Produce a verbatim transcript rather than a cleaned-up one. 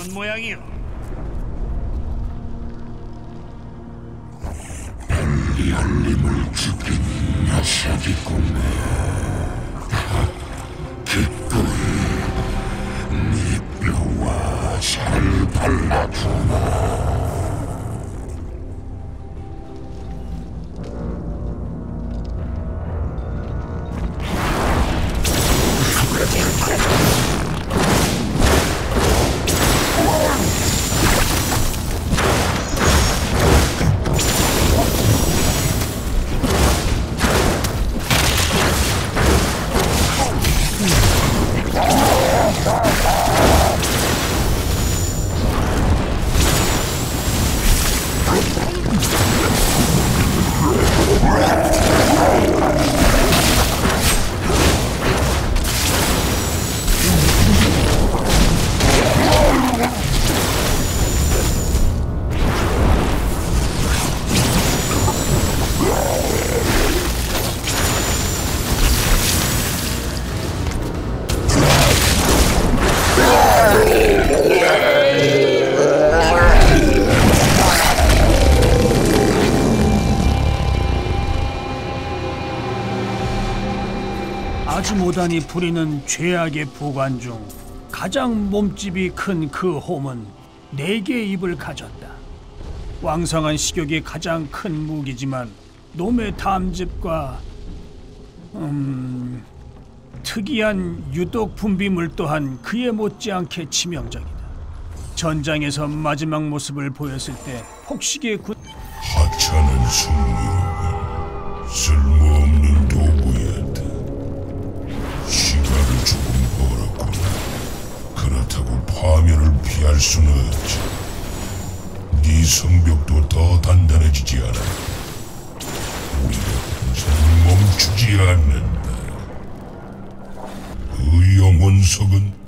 죽은 모양이요. 엘리알림을 죽인 녀석이구나. 기꺼이 네 뼈와 살을 발라주마. 아주 못하니 부리는 죄악의 부관 중 가장 몸집이 큰 그 홈은 네 개의 입을 가졌다. 왕성한 식욕이 가장 큰 무기지만 놈의 담즙과 음... 특이한 유독 분비물 또한 그에 못지않게 치명적이다. 전장에서 마지막 모습을 보였을 때 폭식의 군... 하찮은 승리로군. 쓸모없는 도구였다. 시간을 조금 벌었구나. 그렇다고 파멸을 피할 수는 없지. 네 성벽도 더 단단해지지 않아. 우리가 항상 멈추지 않는다. 그 영혼석은